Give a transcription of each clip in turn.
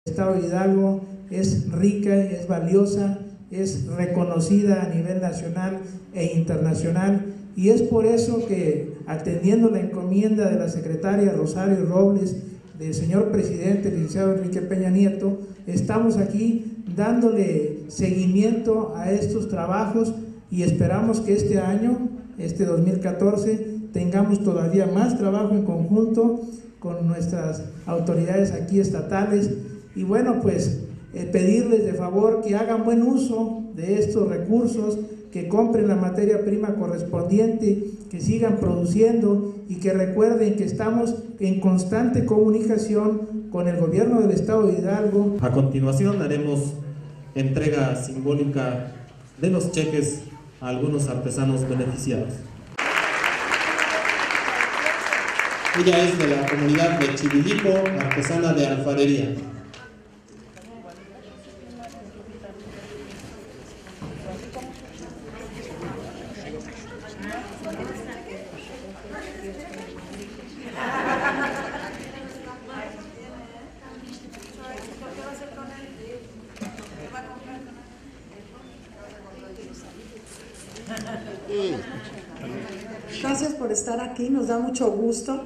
El Estado de Hidalgo es rica y es valiosa, es reconocida a nivel nacional e internacional, y es por eso que, atendiendo la encomienda de la secretaria Rosario Robles, del señor presidente, el licenciado Enrique Peña Nieto, estamos aquí dándole seguimiento a estos trabajos y esperamos que este año, este 2014, tengamos todavía más trabajo en conjunto con nuestras autoridades aquí estatales. Y bueno, pues pedirles de favor que hagan buen uso de estos recursos, que compren la materia prima correspondiente, que sigan produciendo y que recuerden que estamos en constante comunicación con el gobierno del Estado de Hidalgo. A continuación haremos entrega simbólica de los cheques a algunos artesanos beneficiados. Ella es de la comunidad de Chibilipo, artesana de alfarería. Gracias por estar aquí, nos da mucho gusto.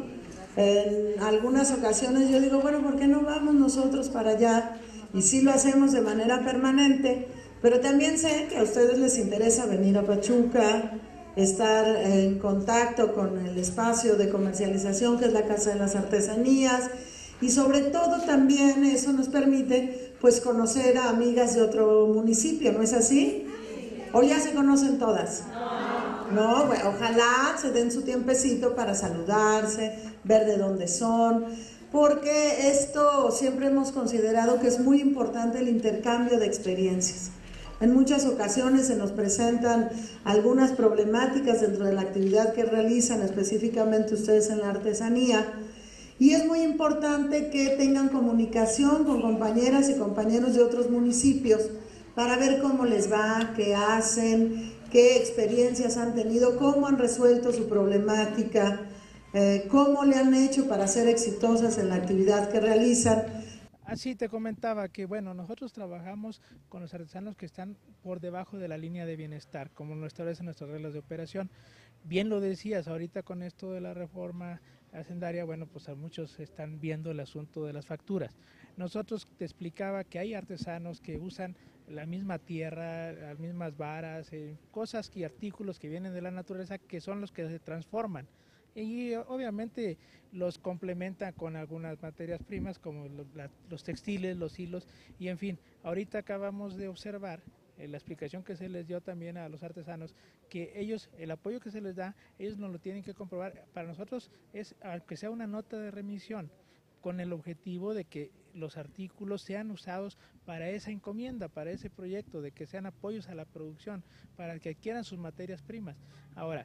En algunas ocasiones yo digo, bueno, ¿por qué no vamos nosotros para allá? Y sí lo hacemos de manera permanente, pero también sé que a ustedes les interesa venir a Pachuca, estar en contacto con el espacio de comercialización que es la Casa de las Artesanías, y sobre todo también eso nos permite pues conocer a amigas de otro municipio, ¿no es así? ¿O ya se conocen todas? No, bueno, ojalá se den su tiempecito para saludarse, ver de dónde son, porque esto siempre hemos considerado que es muy importante el intercambio de experiencias. En muchas ocasiones se nos presentan algunas problemáticas dentro de la actividad que realizan, específicamente ustedes en la artesanía, y es muy importante que tengan comunicación con compañeras y compañeros de otros municipios para ver cómo les va, qué hacen, qué experiencias han tenido, cómo han resuelto su problemática, cómo le han hecho para ser exitosas en la actividad que realizan. Así te comentaba que bueno, nosotros trabajamos con los artesanos que están por debajo de la línea de bienestar, como lo establecen nuestras reglas de operación. Bien lo decías, ahorita con esto de la reforma hacendaria, bueno, pues a muchos están viendo el asunto de las facturas. Nosotros te explicaba que hay artesanos que usan la misma tierra, las mismas varas, cosas y artículos que vienen de la naturaleza que son los que se transforman. Y obviamente los complementa con algunas materias primas como los textiles, los hilos y en fin, ahorita acabamos de observar la explicación que se les dio también a los artesanos, que ellos, el apoyo que se les da, ellos no lo tienen que comprobar. Para nosotros es, aunque sea una nota de remisión, con el objetivo de que los artículos sean usados para esa encomienda, para ese proyecto, de que sean apoyos a la producción, para que adquieran sus materias primas. Ahora,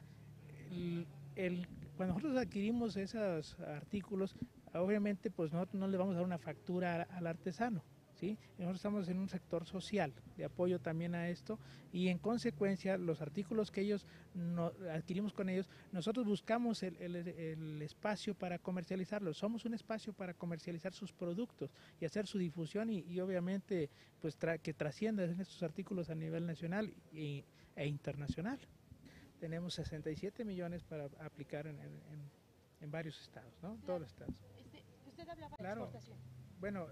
cuando nosotros adquirimos esos artículos, obviamente pues no le vamos a dar una factura al artesano, ¿sí? Nosotros estamos en un sector social de apoyo también a esto y en consecuencia los artículos que ellos adquirimos con ellos, nosotros buscamos el espacio para comercializarlos, somos un espacio para comercializar sus productos y hacer su difusión y obviamente pues que trasciendan estos artículos a nivel nacional e internacional. Tenemos 67 millones para aplicar en varios estados, ¿no? Claro. Todos los estados. Usted hablaba de claro. exportación. Bueno,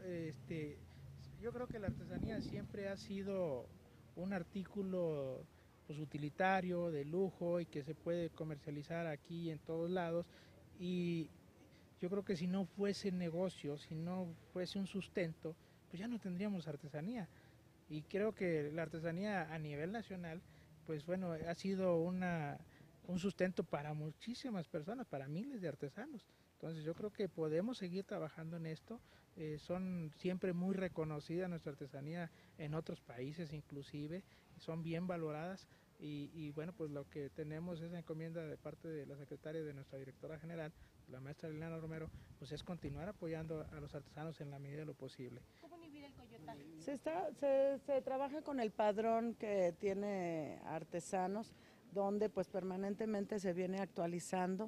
yo creo que la artesanía siempre ha sido un artículo pues, utilitario, de lujo y que se puede comercializar aquí en todos lados y yo creo que si no fuese negocio, si no fuese un sustento, pues ya no tendríamos artesanía y creo que la artesanía a nivel nacional pues bueno, ha sido un sustento para muchísimas personas, para miles de artesanos. Entonces yo creo que podemos seguir trabajando en esto. Son siempre muy reconocidas nuestra artesanía en otros países inclusive, son bien valoradas y bueno, pues lo que tenemos es la encomienda de parte de la secretaria de nuestra directora general, la maestra Liliana Romero, pues es continuar apoyando a los artesanos en la medida de lo posible. ¿Cómo inhibir el coyotal? Se trabaja con el padrón que tiene artesanos, donde pues permanentemente se viene actualizando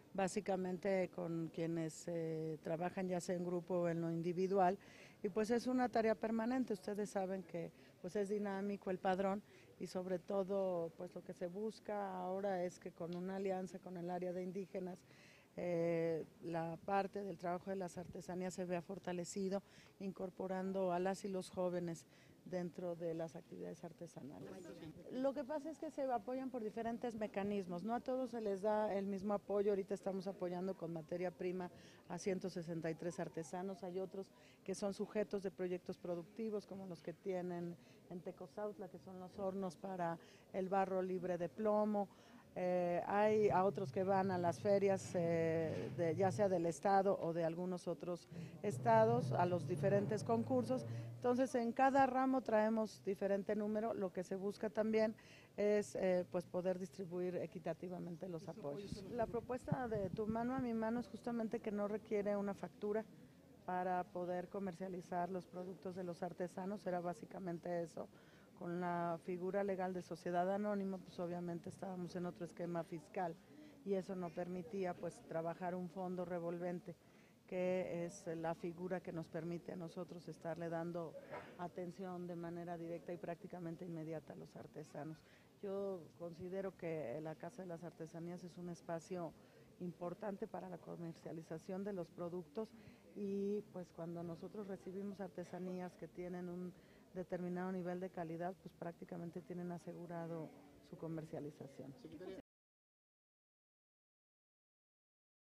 básicamente con quienes trabajan ya sea en grupo o en lo individual, y pues es una tarea permanente. Ustedes saben que pues es dinámico el padrón, y sobre todo pues lo que se busca ahora es que con una alianza con el área de indígenas la parte del trabajo de las artesanías se vea fortalecido, incorporando a las y los jóvenes dentro de las actividades artesanales. Lo que pasa es que se apoyan por diferentes mecanismos, no a todos se les da el mismo apoyo. Ahorita estamos apoyando con materia prima a 163 artesanos, hay otros que son sujetos de proyectos productivos como los que tienen en Tecozautla, que son los hornos para el barro libre de plomo. Hay a otros que van a las ferias, ya sea del estado o de algunos otros estados, a los diferentes concursos. Entonces en cada ramo traemos diferente número. Lo que se busca también es pues poder distribuir equitativamente los apoyos. La propuesta de Tu Mano a Mi Mano es justamente que no requiere una factura para poder comercializar los productos de los artesanos. Era básicamente eso. Con la figura legal de sociedad anónima, pues obviamente estábamos en otro esquema fiscal y eso no permitía pues trabajar un fondo revolvente, que es la figura que nos permite a nosotros estarle dando atención de manera directa y prácticamente inmediata a los artesanos. Yo considero que la Casa de las Artesanías es un espacio importante para la comercialización de los productos, y pues cuando nosotros recibimos artesanías que tienen un determinado nivel de calidad, pues prácticamente tienen asegurado su comercialización.